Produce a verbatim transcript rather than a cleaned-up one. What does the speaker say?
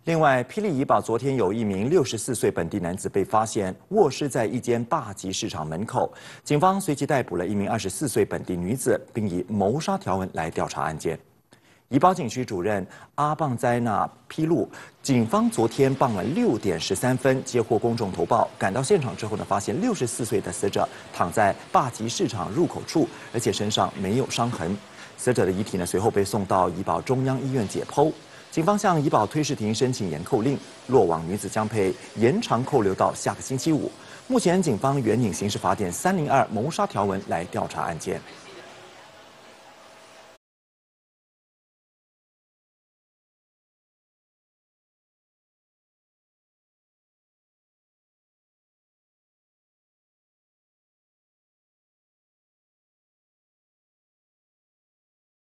另外，霹雳怡保昨天有一名六十四岁本地男子被发现卧尸在一间霸集市场门口，警方随即逮捕了一名二十四岁本地女子，并以谋杀条文来调查案件。怡保警区主任阿棒哉纳披露，警方昨天傍晚六点十三分接获公众投报，赶到现场之后呢，发现六十四岁的死者躺在霸集市场入口处，而且身上没有伤痕。死者的遗体呢，随后被送到怡保中央医院解剖。警方向怡保推事庭申请延扣令，落网女子将被延长扣留到下个星期五。目前，警方援引刑事法典三零二谋杀条文来调查案件。